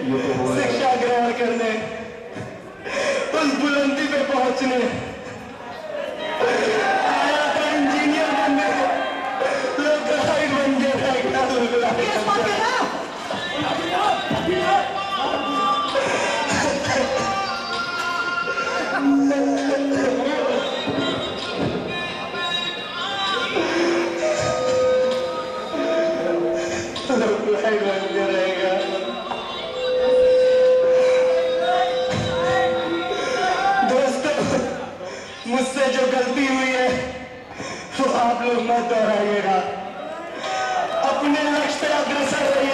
शिक्षा ग्रहण करने, उस बुलंदी पे पहुंचने आया था। इंजीनियर बनने, लोग गाइड बन के रह गया। रहेगा। दोस्तों, मुझसे जो गलती हुई है वो आप लोग मत दोहराइएगा। अपने लक्ष्य पे अग्रसर रहिए।